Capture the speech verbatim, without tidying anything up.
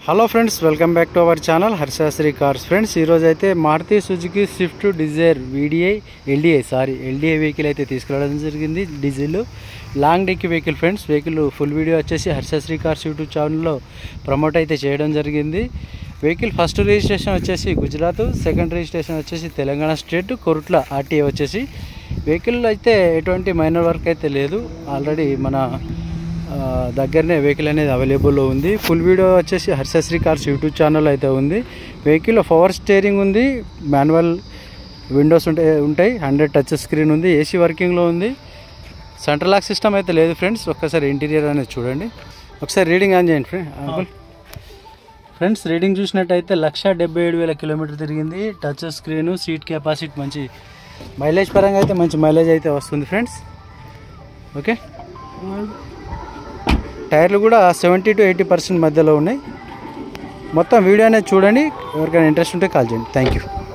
Hello friends, welcome back to our channel Harshasri cars. Friends, ఈరోజు అయితే Maruti Suzuki Swift Dzire VDI LDI sorry LDI vehicle అయితే తీసుకురావడం జరిగింది. Diesel long deck vehicle. Friends, vehicle full video వచ్చేసి Harshasri cars YouTube ఛానల్లో promote అయితే చేయడం జరిగింది. వెహికల్ ఫస్ట్ రిజిస్ట్రేషన్ వచ్చేసి గుజరాత్, సెకండ్ రిజిస్ట్రేషన్ వచ్చేసి తెలంగాణ స్టేట్ కొరుట్ల ఆర్టీఏ వచ్చేసి. వెహికల్ అయితే ఎటువంటి మైనర్ వర్క్ అయితే లేదు. ఆల్రెడీ మన దగ్గరనే వెహికల్ అనేది అవైలబుల్లో ఉంది. ఫుల్ వీడియో వచ్చేసి హర్షాశ్రీ కార్స్ యూట్యూబ్ ఛానల్ అయితే ఉంది. వెహికల్లో పవర్ స్టీరింగ్ ఉంది, మాన్యువల్ విండోస్ ఉంటాయి ఉంటాయి హండ్రెడ్ టచ్ స్క్రీన్ ఉంది, ఏసీ వర్కింగ్లో ఉంది. సెంట్రల్ లాక్ సిస్టమ్ అయితే లేదు. ఫ్రెండ్స్, ఒక్కసారి ఇంటీరియర్ అనేది చూడండి. ఒకసారి రీడింగ్ ఆన్ చేయండి ఫ్రెండ్ అంకుల్. ఫ్రెండ్స్, రీడింగ్ చూసినట్టయితే లక్ష డెబ్బై ఏడు వేల కిలోమీటర్ తిరిగింది. టచ్ స్క్రీను, సీట్ కెపాసిటీ మంచి మైలేజ్ పరంగా అయితే మంచి మైలేజ్ అయితే వస్తుంది. Friends, okay. టైర్లు కూడా సెవెంటీ టు ఎయిటీ పర్సెంట్ మధ్యలో ఉన్నాయి. మొత్తం వీడియో అనేది చూడండి. ఎవరికైనా ఇంట్రెస్ట్ ఉంటే కాల్ చేయండి. Thank you.